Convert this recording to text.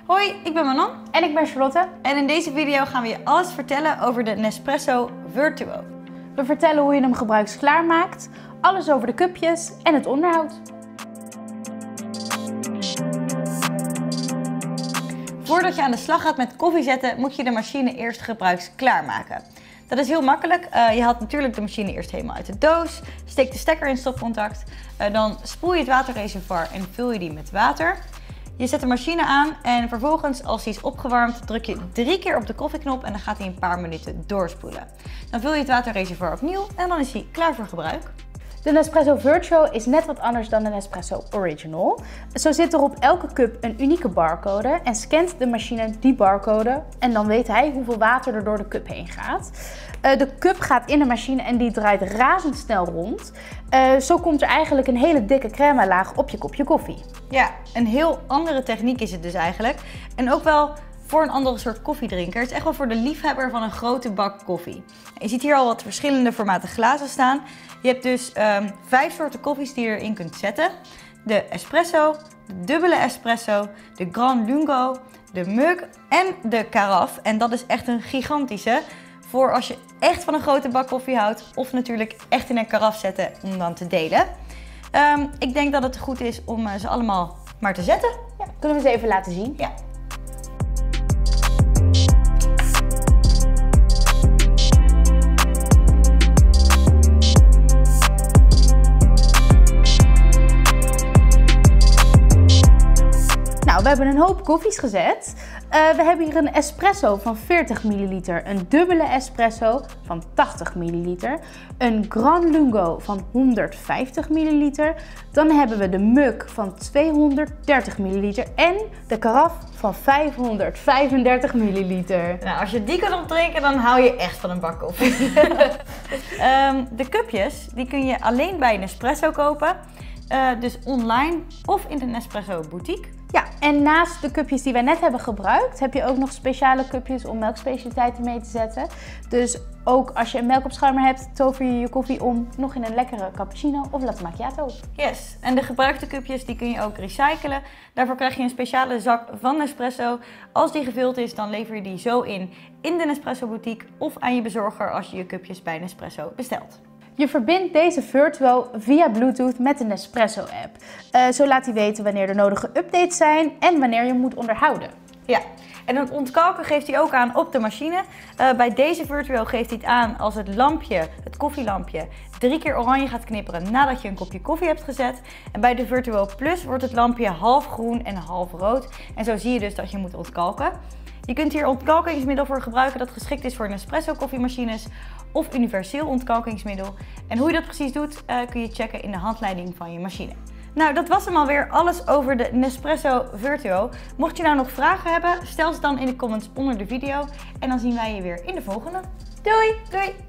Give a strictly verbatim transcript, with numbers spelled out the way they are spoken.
Hoi, ik ben Manon. En ik ben Charlotte. En in deze video gaan we je alles vertellen over de Nespresso Vertuo. We vertellen hoe je hem gebruiksklaar maakt, alles over de cupjes en het onderhoud. Voordat je aan de slag gaat met koffie zetten, moet je de machine eerst gebruiksklaar maken. Dat is heel makkelijk. Uh, je haalt natuurlijk de machine eerst helemaal uit de doos, steekt de stekker in stopcontact, uh, dan spoel je het waterreservoir en vul je die met water. Je zet de machine aan en vervolgens, als die is opgewarmd, druk je drie keer op de koffieknop en dan gaat hij een paar minuten doorspoelen. Dan vul je het waterreservoir opnieuw en dan is hij klaar voor gebruik. De Nespresso Vertuo is net wat anders dan de Nespresso Original. Zo zit er op elke cup een unieke barcode en scant de machine die barcode en dan weet hij hoeveel water er door de cup heen gaat. Uh, de cup gaat in de machine en die draait razendsnel rond. Uh, zo komt er eigenlijk een hele dikke crème laag op je kopje koffie. Ja, een heel andere techniek is het dus eigenlijk. En ook wel voor een andere soort koffiedrinker. Het is echt wel voor de liefhebber van een grote bak koffie. Je ziet hier al wat verschillende formaten glazen staan. Je hebt dus um, vijf soorten koffies die je erin kunt zetten. De espresso, de dubbele espresso, de Grand Lungo, de mug en de karaf. En dat is echt een gigantische voor als je echt van een grote bak koffie houdt. Of natuurlijk echt in een karaf zetten om dan te delen. Um, ik denk dat het goed is om uh, ze allemaal maar te zetten. Ja, kunnen we ze even laten zien? Ja. Nou, we hebben een hoop koffies gezet. Uh, we hebben hier een espresso van veertig milliliter, een dubbele espresso van tachtig milliliter, een Grand Lungo van honderdvijftig milliliter, dan hebben we de mug van tweehonderddertig milliliter en de karaf van vijfhonderdvijfendertig milliliter. Nou, als je die kan opdrinken, dan hou je echt van een bak koffie. um, de cupjes, die kun je alleen bij Nespresso kopen. Uh, dus online of in de Nespresso boutique. Ja, en naast de cupjes die wij net hebben gebruikt, heb je ook nog speciale cupjes om melkspecialiteiten mee te zetten. Dus ook als je een melkopschuimer hebt, tover je je koffie om nog in een lekkere cappuccino of latte macchiato. Yes, en de gebruikte cupjes die kun je ook recyclen. Daarvoor krijg je een speciale zak van Nespresso. Als die gevuld is, dan lever je die zo in in de Nespresso boutique of aan je bezorger als je je cupjes bij Nespresso bestelt. Je verbindt deze Vertuo via Bluetooth met de Nespresso app. Uh, zo laat hij weten wanneer er nodige updates zijn en wanneer je moet onderhouden. Ja, en het ontkalken geeft hij ook aan op de machine. Uh, bij deze Vertuo geeft hij het aan als het lampje, het koffielampje, drie keer oranje gaat knipperen nadat je een kopje koffie hebt gezet. En bij de Vertuo Plus wordt het lampje half groen en half rood. En zo zie je dus dat je moet ontkalken. Je kunt hier ontkalkingsmiddel voor gebruiken dat geschikt is voor Nespresso koffiemachines of universeel ontkalkingsmiddel. En hoe je dat precies doet uh, kun je checken in de handleiding van je machine. Nou, dat was hem alweer, alles over de Nespresso Vertuo. Mocht je nou nog vragen hebben, stel ze dan in de comments onder de video. En dan zien wij je weer in de volgende. Doei! Doei!